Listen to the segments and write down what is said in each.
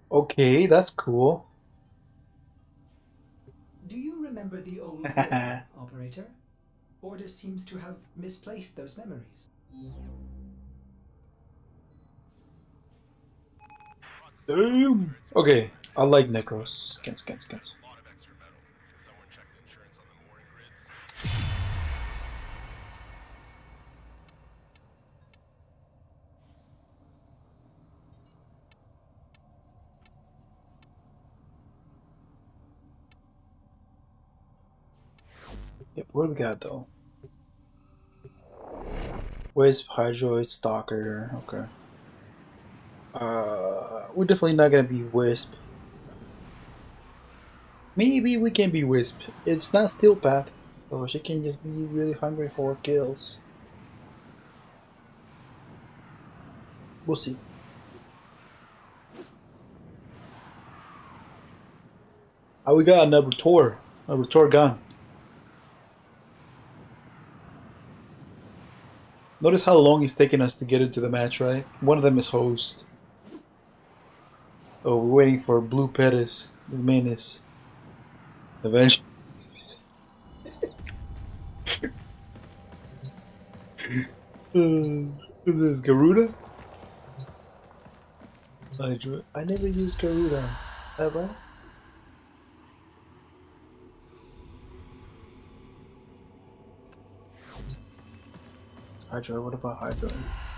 Okay, that's cool. Do you remember the old war, operator? Order seems to have misplaced those memories. Damn. Okay, I like Necros. Cancel. Yep, what do we got though? Wisp, Hydroid, Stalker. Okay. We're definitely not gonna be Wisp. Maybe we can be Wisp. It's not Steel Path, so she can just be really hungry for kills. We'll see. Oh, we got another Tor gun. Notice how long it's taking us to get into the match, right? One of them is host. Oh, we're waiting for Blue Pettis. His main is eventually. Who's this? Garuda? I never used Garuda. Ever? Hydroid, what about Hydroid?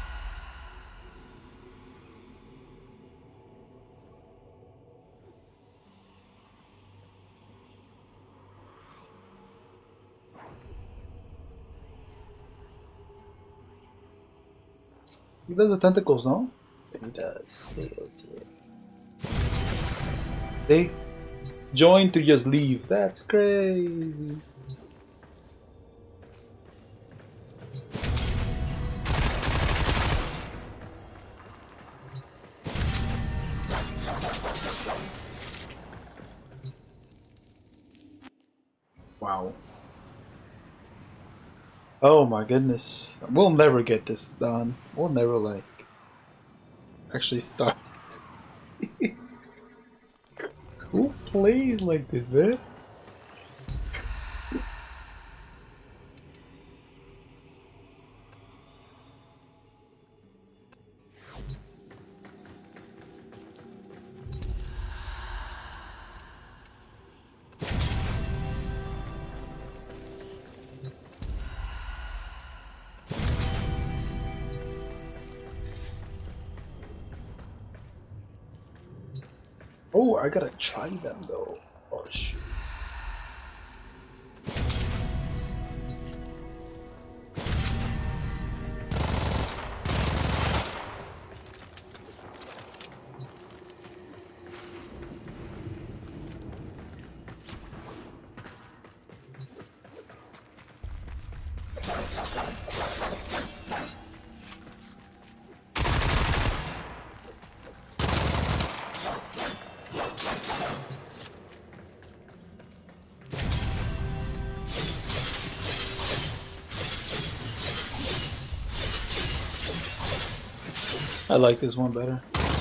He does the tentacles, no? He does. Hey, let's see it. They join to just leave. That's crazy. Wow. Oh my goodness. We'll never get this done. We'll never, like, actually start. Who plays like this, man? Oh, I gotta try them though. Oh shoot. I like this one better.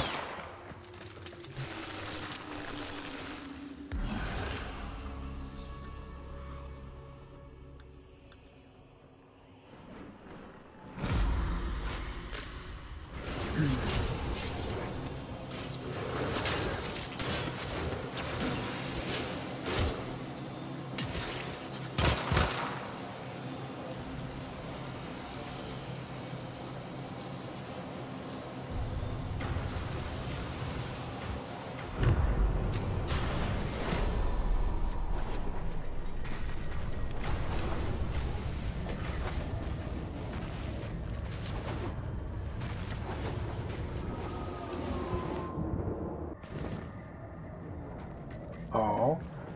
Oh.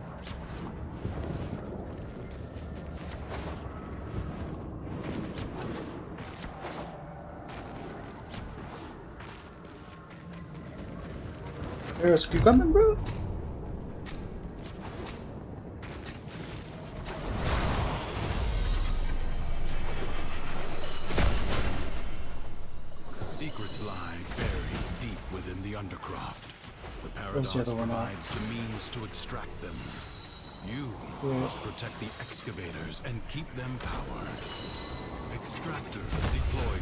There's you coming, bro? Secrets lie buried deep within the undercroft. The Where's the paradox other one at? provides the means to extract them. You must protect the excavators and keep them powered. Extractor deployed.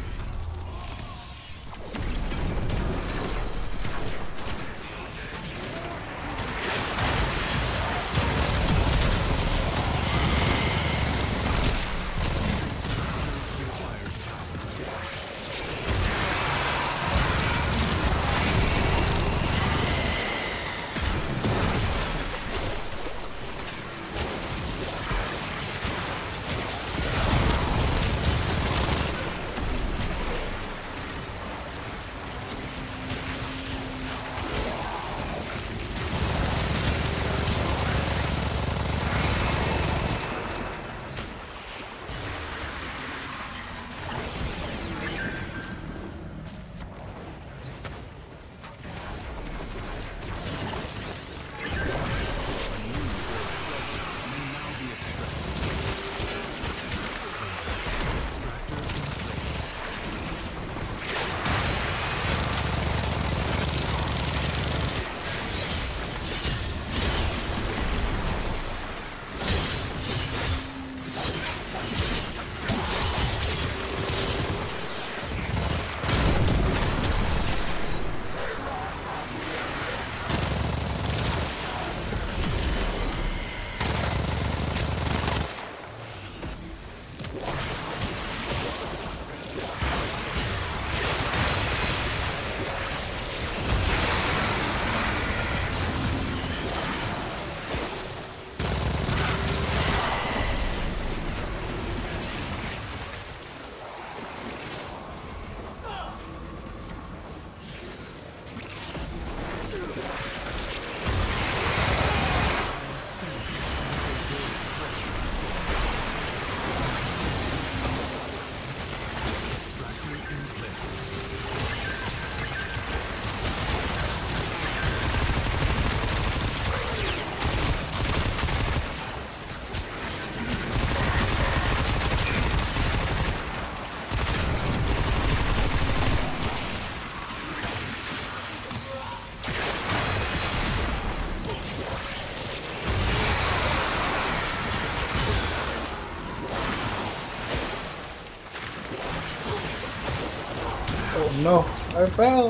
No, I fell.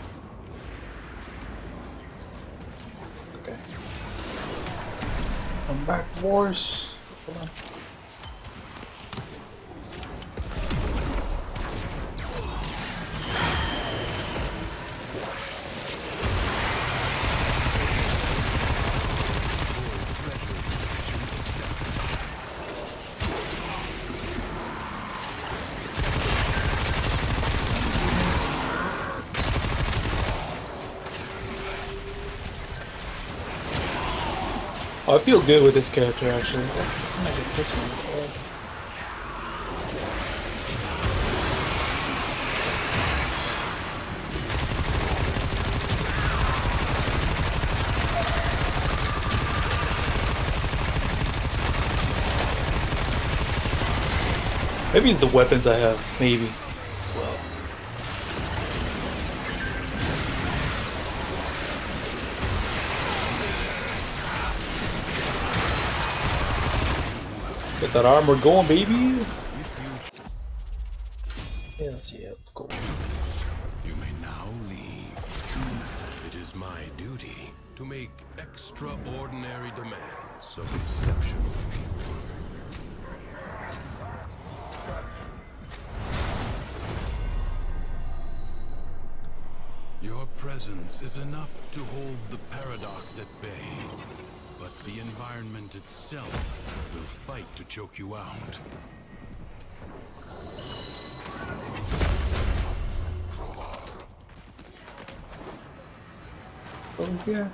Okay. I'm back, boys. Hold on. Oh, I feel good with this character actually. I might get this one instead. Maybe it's the weapons I have, maybe. Well. Get that armor going, baby! Yeah, let's go. You may now leave. It is my duty to make extraordinary demands of exceptional people. Your presence is enough to hold the paradox at bay, but the environment itself will fight to choke you out. Over here.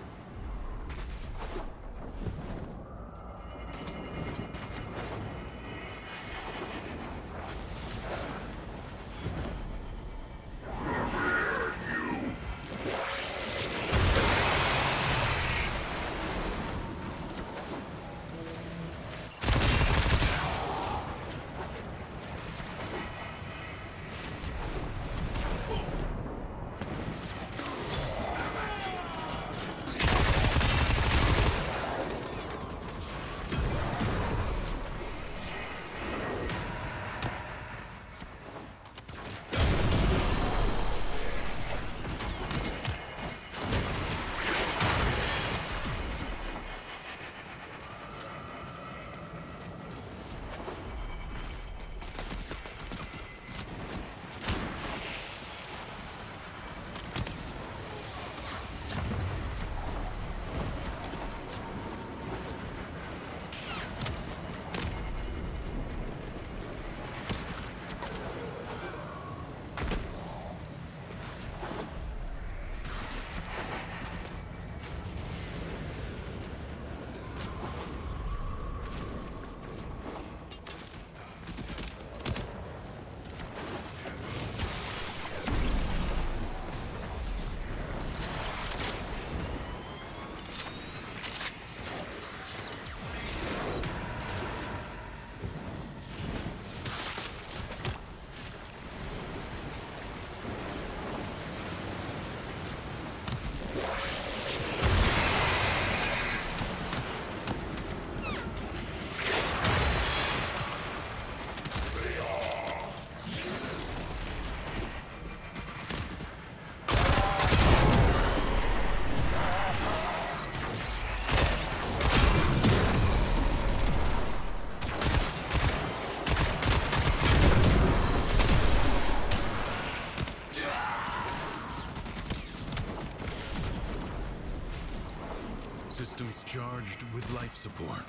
charged with life support.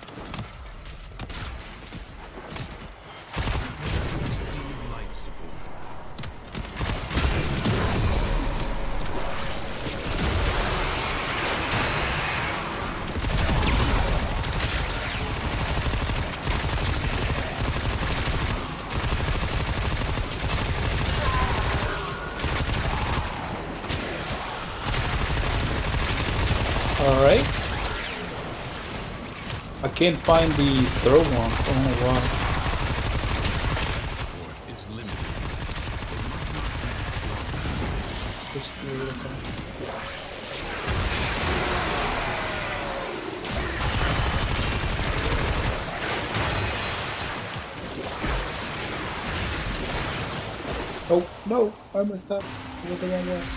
Receive life support. Alright. I can't find the throw one. I don't know why. Is limited. What's the oh no! I messed up. I went the wrong way.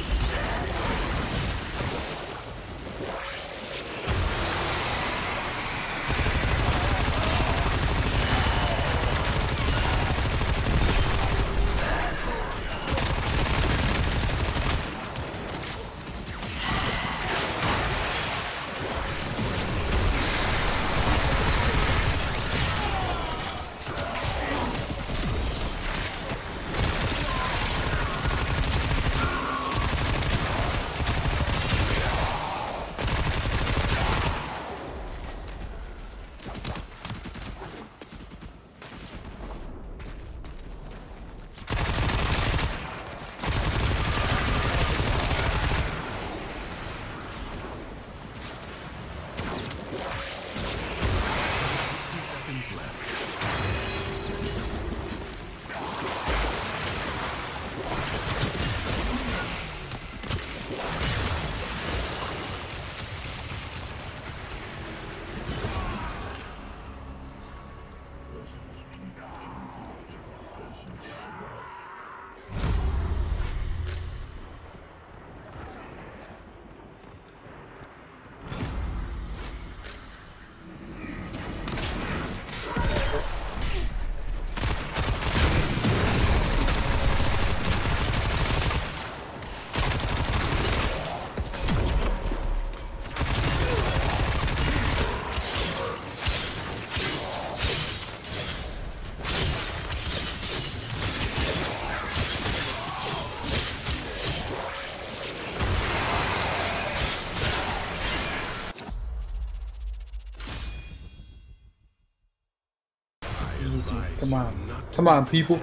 Easy. Come on. Come on, people.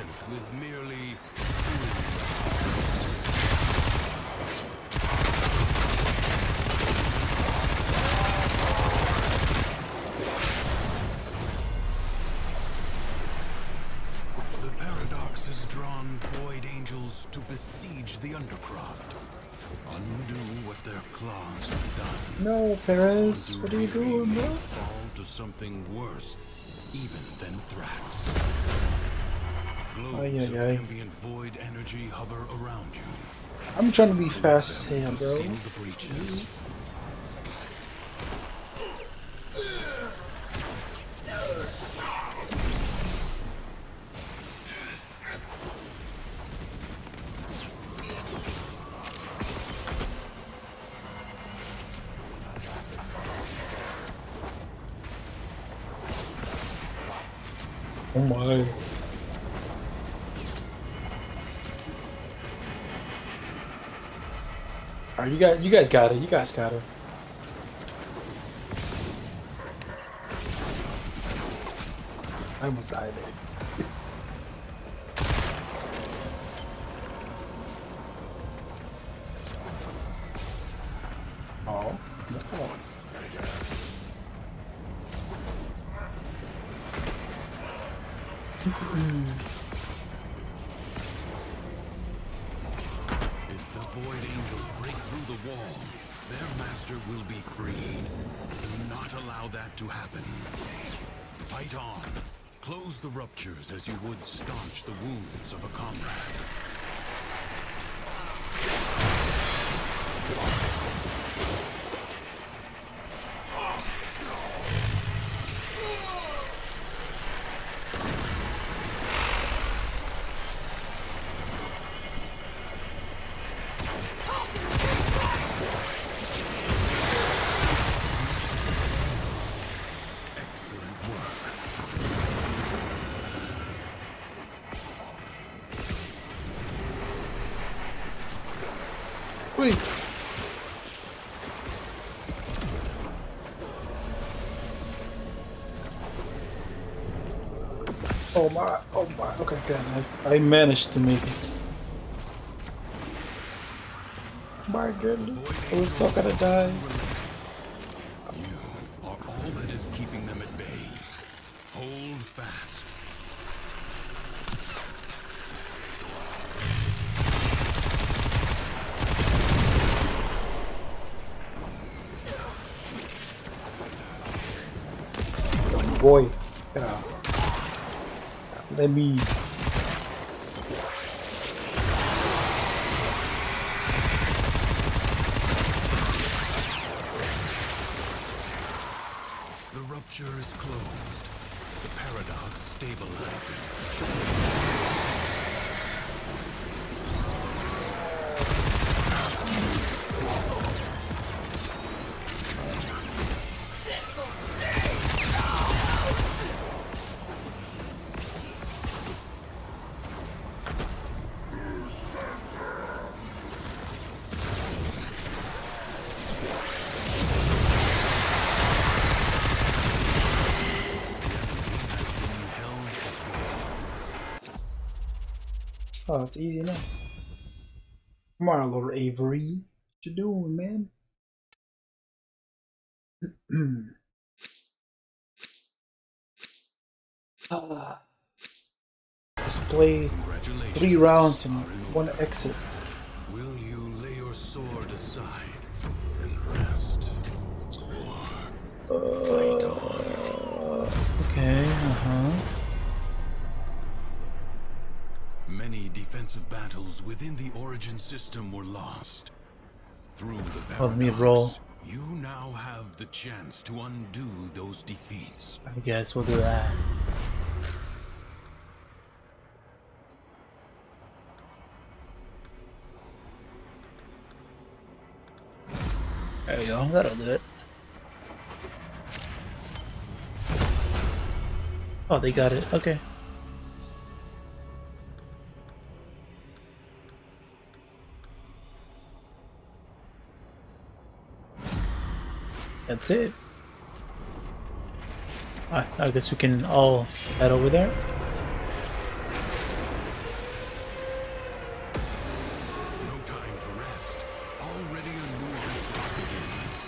The paradox has drawn void angels to besiege the undercroft. Undo what their claws have done. No, Perez, what are you doing, bro? Fall to something worse, even than Thrax. Globes of ambient void energy hover around you. I'm trying to be fast as hell, bro. Seal the breaches. Oh my. Alright, you guys got it. You guys got it. I almost died there. Oh, that's cool. If the Void Angels break through the wall, their master will be freed. Do not allow that to happen. Fight on. Close the ruptures as you would staunch the wounds of a comrade. me! Oh my, oh my, okay, good. I managed to make it. My goodness, I was so gonna die. You are all that is keeping them at bay. Hold fast. Boy, let me. The rupture is closed. The paradox stabilizes. Oh, it's easy now. Come on, Lord Avery. What you doing, man? Let's play 3 rounds and 1 exit. Will you lay your sword aside and rest? Or fight on? Okay, Many defensive battles within the Origin system were lost. Through the Oh, let me roll. paradox, you now have the chance to undo those defeats. I guess we'll do that. There you go, that'll do it. Oh, they got it, okay. That's it. I guess we can all head over there. No time to rest. Already a new onslaught begins.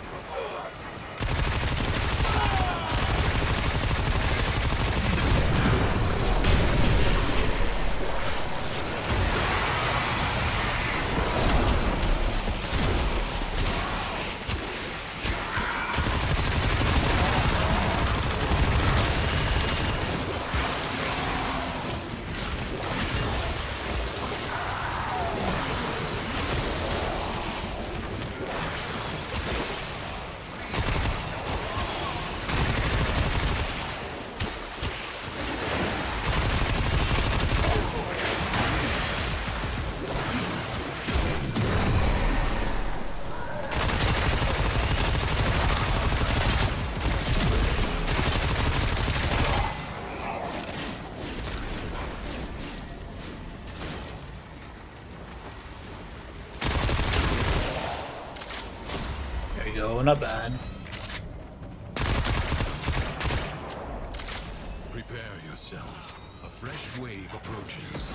There you go, not bad. Prepare yourself. A fresh wave approaches.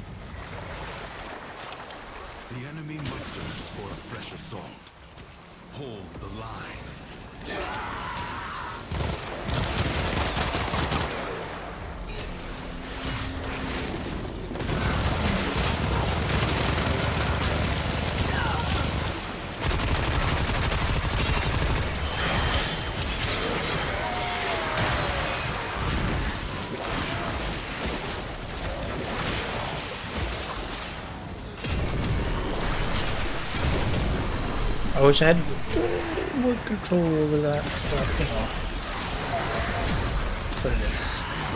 The enemy musters for a fresh assault. Hold the line. I wish I had more control over that, but you know, that's what it is.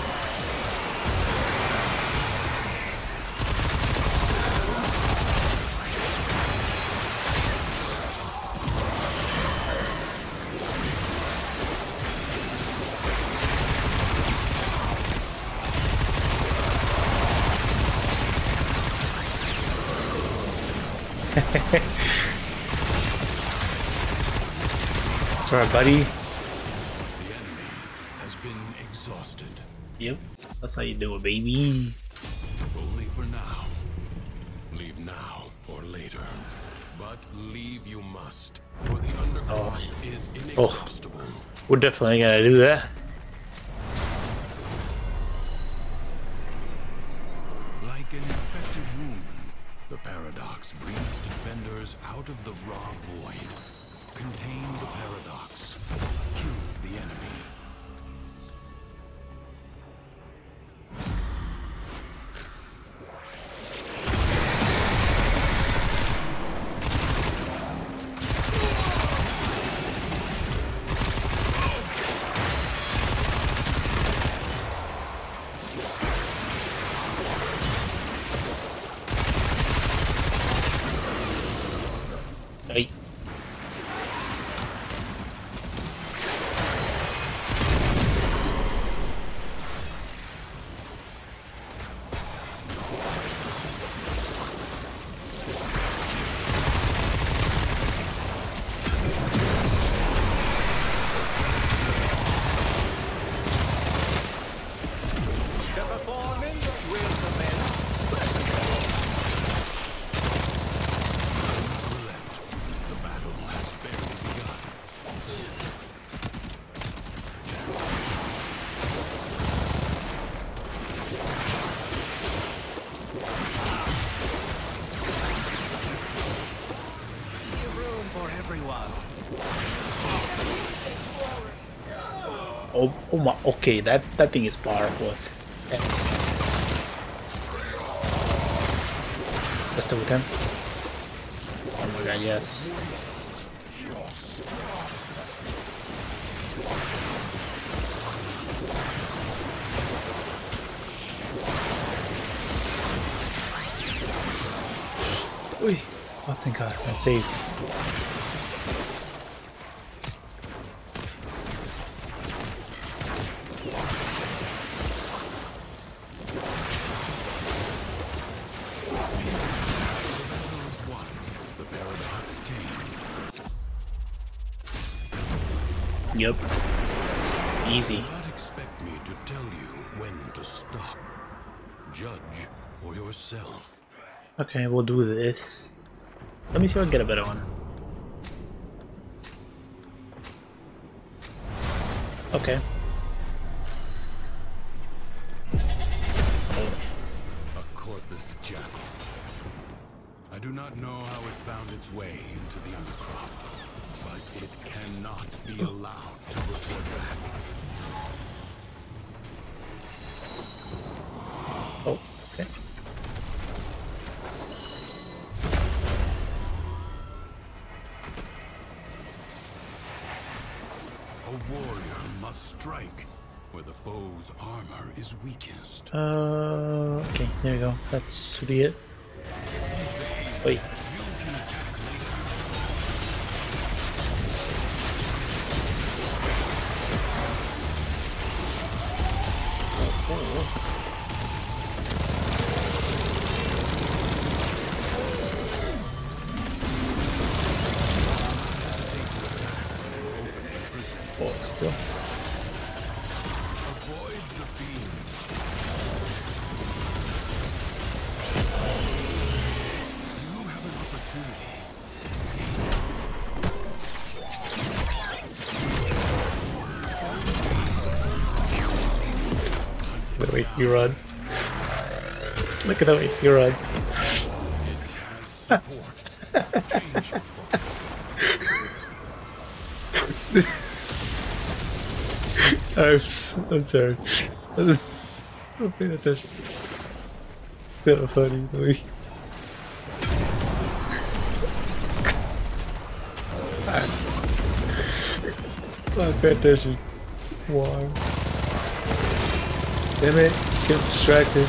That's right, buddy. The enemy has been exhausted. Yep, that's how you do it, baby. If only for now. Leave now or later. But leave you must. For the underground is inexhaustible. We're definitely gonna do that. Like an infected wound, the paradox brings defenders out of the raw void. Contain the paradox. Kill the enemy. Hey. Oh my, okay, that thing is powerful. That's the with him. Oh my god, yes. Ui, oh thank god, I saved. Yep. Easy. Do not expect me to tell you when to stop. Judge for yourself. Okay, we'll do this. Let me see if I can get a better one. Okay. A cordless jackal. I do not know how it found its way into the Undercroft, but it cannot be allowed to report back. Oh, okay. A warrior must strike where the foe's armor is weakest. Okay, there you go. That should be it. Wait. Still. Avoid the beams. You have he runs. Look at the way he runs. It has support. Change your focus. I'm sorry. I'm paying attention. It's kind of funny, Louis. Oh, pay attention. Why? Damn it, get distracted.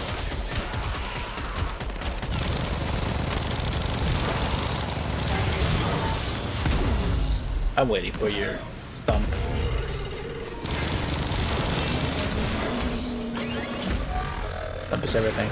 I'm waiting for your stomp. Stomp is everything.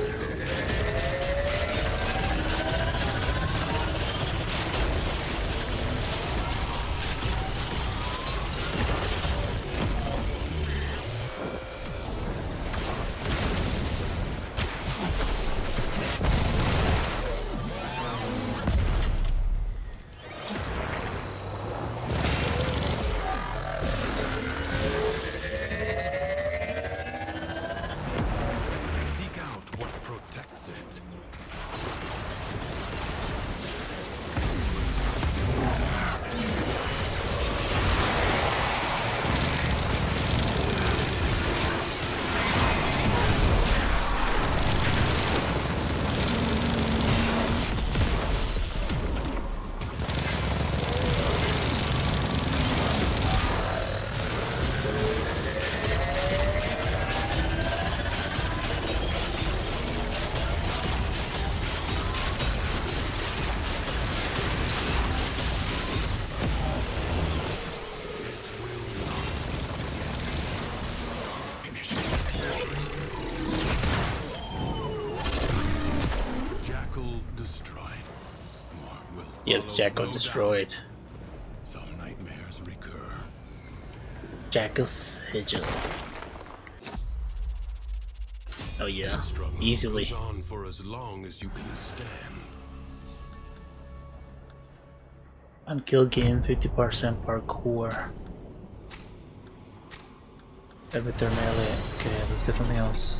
Seek out what protects it. Yes, Jackal destroyed. Some nightmares recur. Jackal's Sigil. Oh yeah, The struggle easily. goes on for as long as you can stand. On kill game, 50% parkour. Everytime melee. Okay, let's get something else.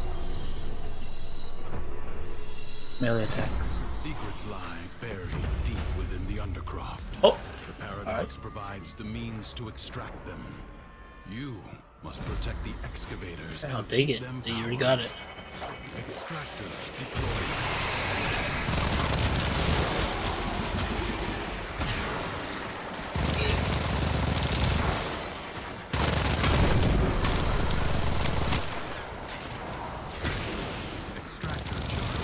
Melee attacks. Secrets lie buried deep within the undercroft. Oh! The paradox provides the means to extract them. You must protect the excavators. I'll and take keep it. them You already powered. got it. Extractor deployed. Extractor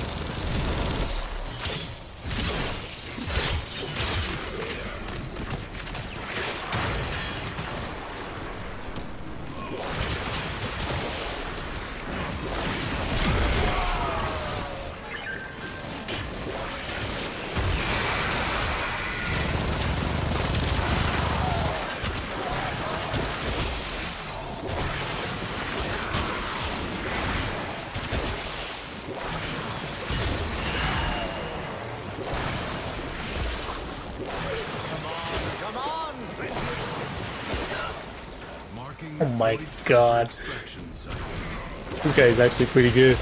marking Oh my 40 God. extraction site. This guy is actually pretty good.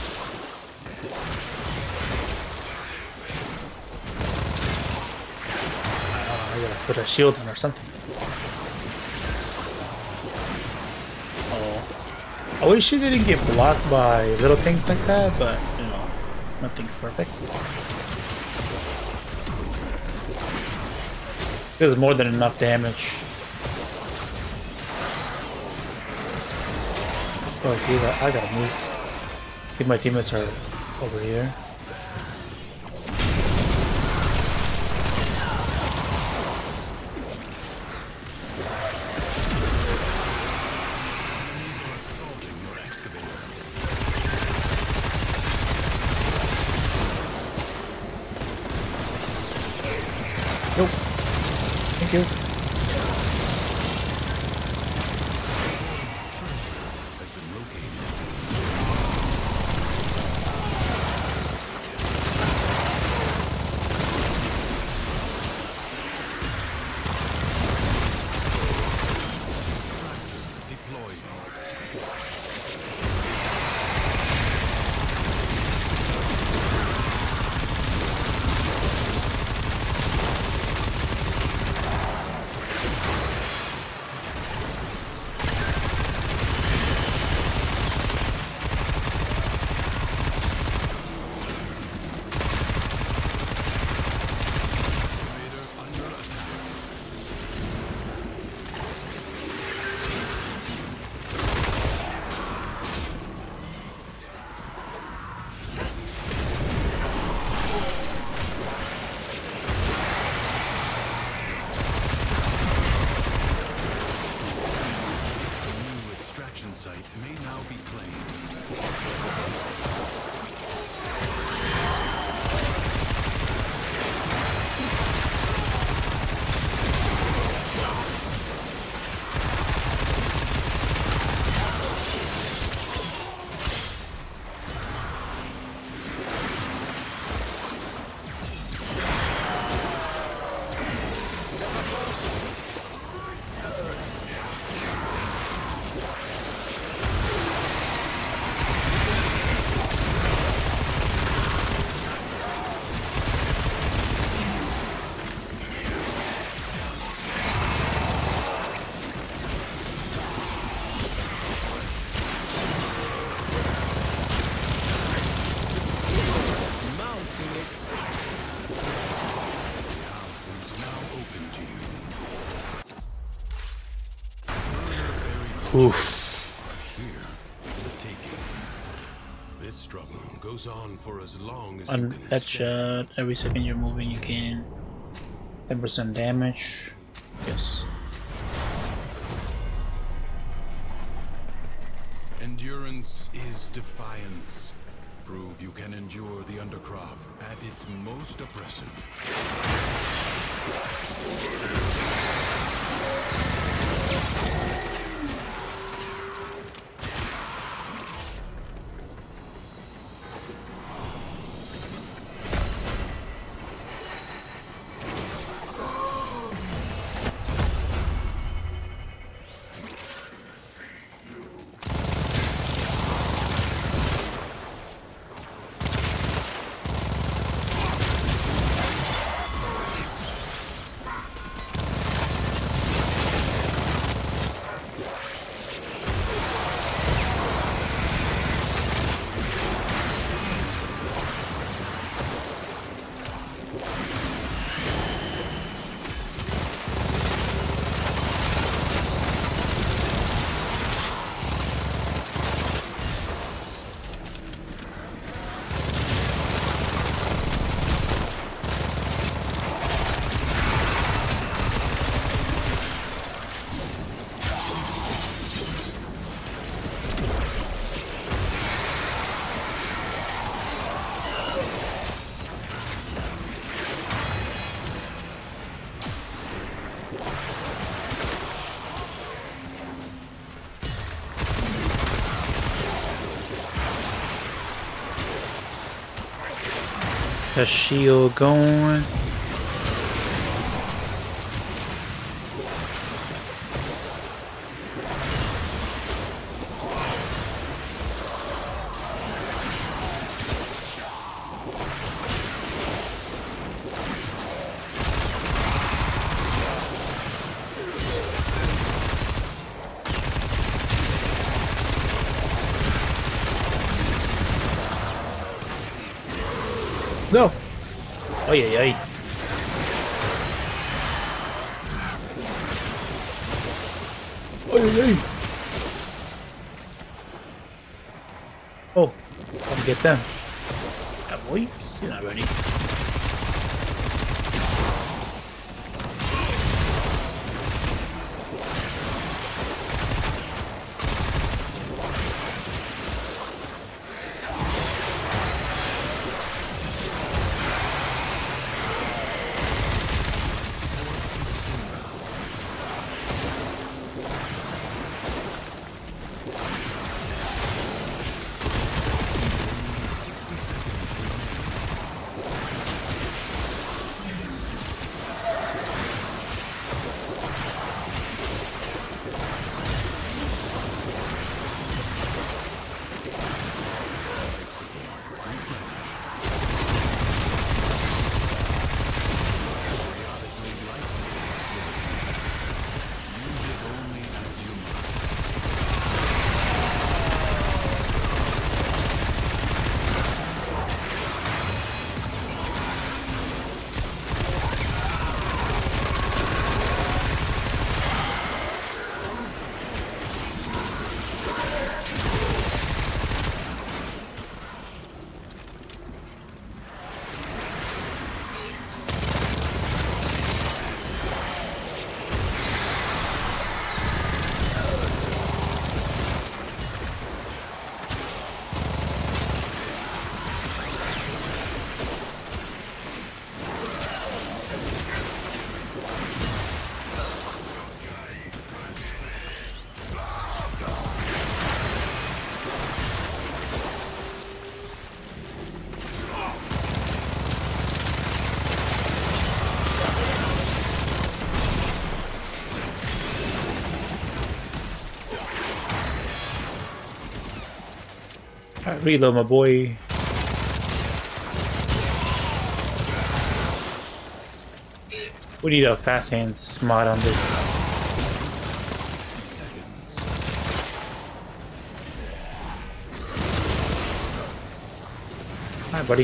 I gotta put a shield on or something. Oh. I wish you didn't get blocked by little things like that, but you know, nothing's perfect. There's more than enough damage. Oh, dude, I gotta move. I think my teammates are over here. Enemies are assaulting your excavator. Nope. Thank you. Has been located. Extractor deploying. Oof. Here, the taking. This struggle goes on for as long as you On can headshot, every second you're moving, you can 10% damage. Yes. Endurance is defiance. Prove you can endure the Undercroft at its most oppressive. The shield going. No! Oh yeah, yeah. Oh yeah, yeah. Oh, gotta get them. Yeah, boys, you're not ready. Alright, reload my boy. We need a fast hands mod on this. Alright, buddy.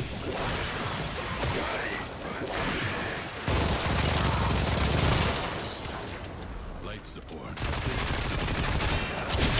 Life support.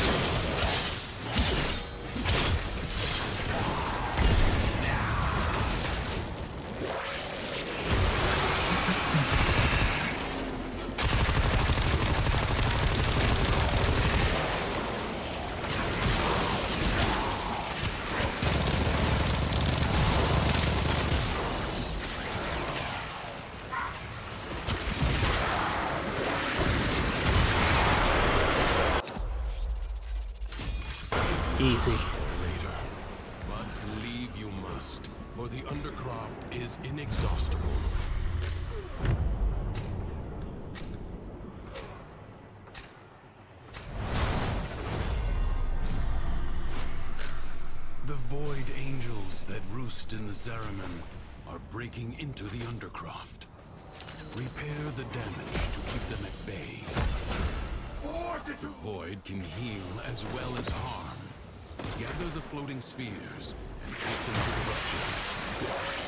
easy. Later. But leave you must, for the Undercroft is inexhaustible. The Void Angels that roost in the Zariman are breaking into the Undercroft. Repair the damage to keep them at bay. The Void can heal as well as harm. Gather the floating spheres and take them to the ruptures.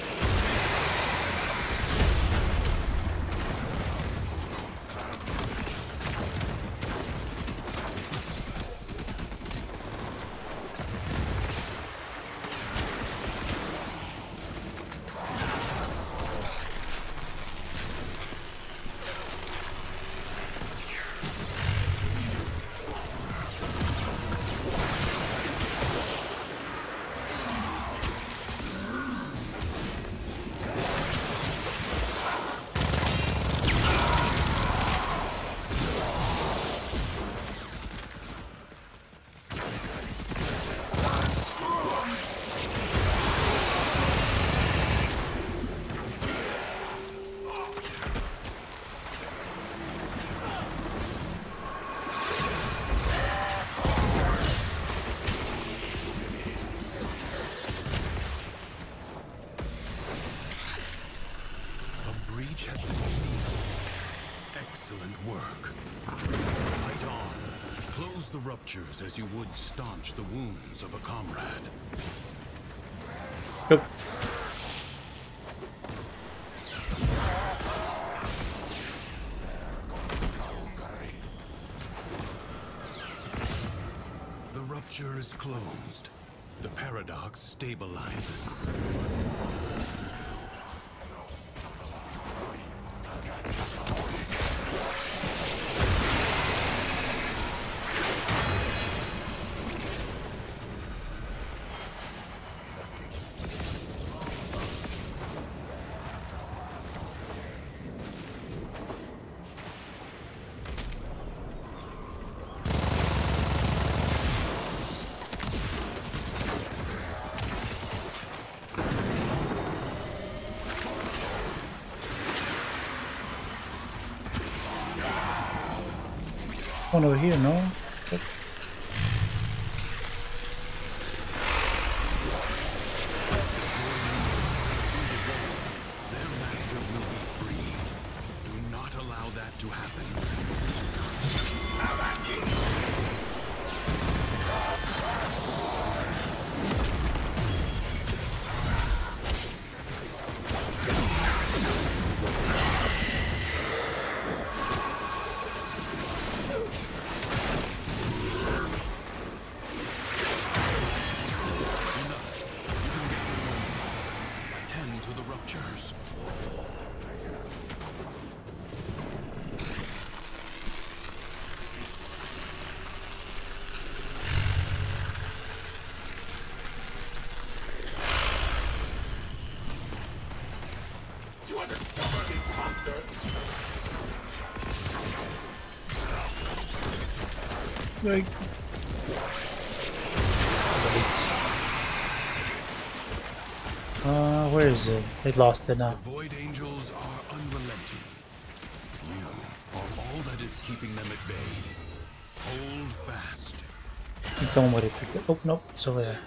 Excellent work. Fight on. Close the ruptures as you would staunch the wounds of a comrade. Yep. The rupture is closed. The paradox stabilizes. One over here, no? Yep. Their master will be free. Do not allow that to happen. Tend to the ruptures. You understand me, monster? Like. Where is it? They lost it now. The Void Angels are unrelenting. You are all that is keeping them at bay. Hold fast. Need someone with it. Oh, nope. It's over there.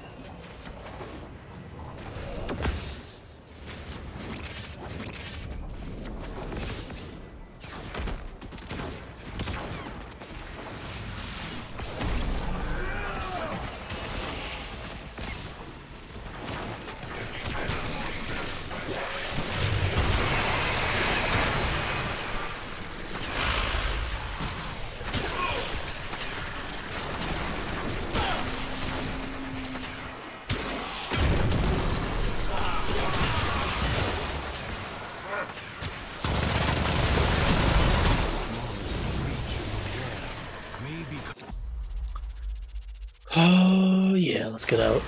Oh, yeah, let's get out.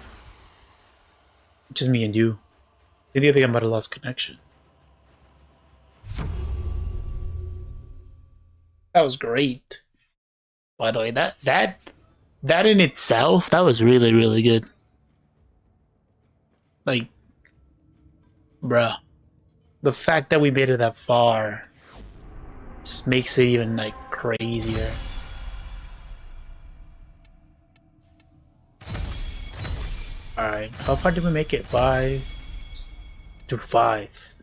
Just me and you. Maybe I think I might have lost connection. That was great. By the way, that That in itself, that was really, really good. Like, bruh. The fact that we made it that far just makes it even, like, crazier. Alright, how far did we make it? 5 to 5.